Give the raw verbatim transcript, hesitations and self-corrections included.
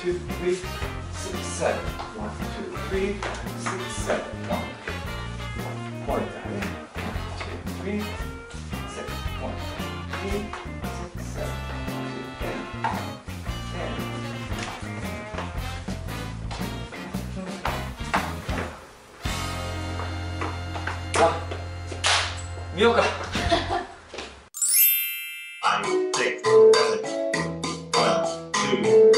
two, three, six, seven. One, two, three, six, seven. One. More time. One, two, three, six. One, two, three, six, seven. One, two, ten. Ten. 자,見ようか。 five, six, seven. One, two.